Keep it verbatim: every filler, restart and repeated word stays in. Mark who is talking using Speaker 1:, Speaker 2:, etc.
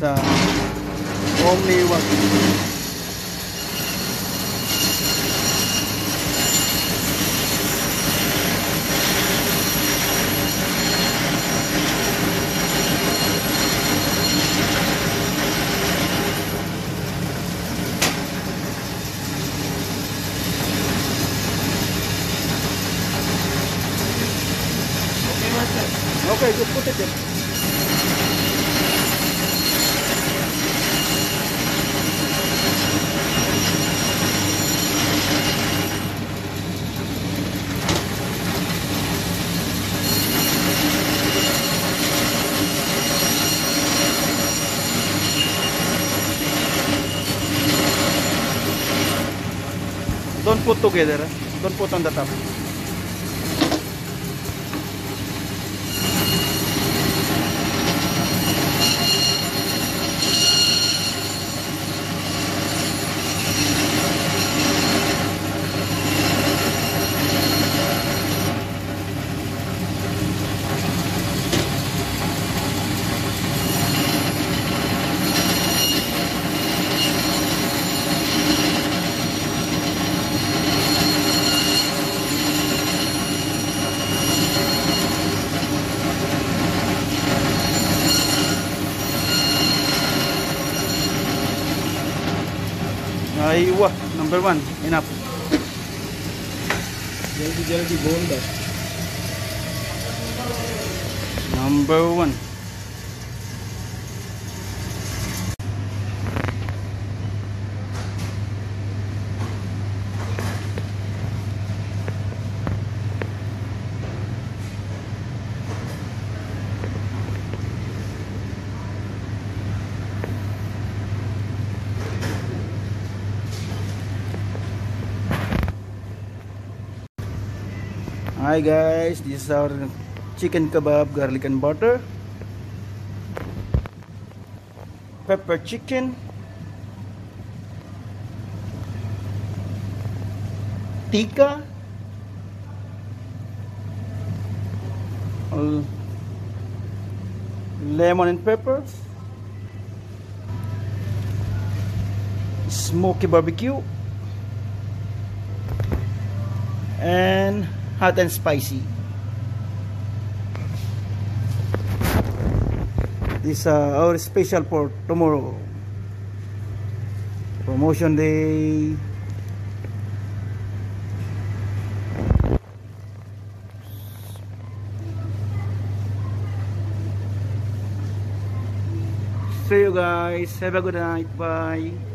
Speaker 1: sa Omniwag. Okay, just put it there. Don't put together. Don't put on the top. Aywa, number one, enough.
Speaker 2: जल्दी जल्दी बोल दो.
Speaker 1: Number one. Hi guys, this is our chicken kebab, garlic and butter, pepper chicken, tikka, lemon and pepper, smoky barbecue, and hot and spicy. This is uh, our special for tomorrow, promotion day. See you guys, have a good night, bye.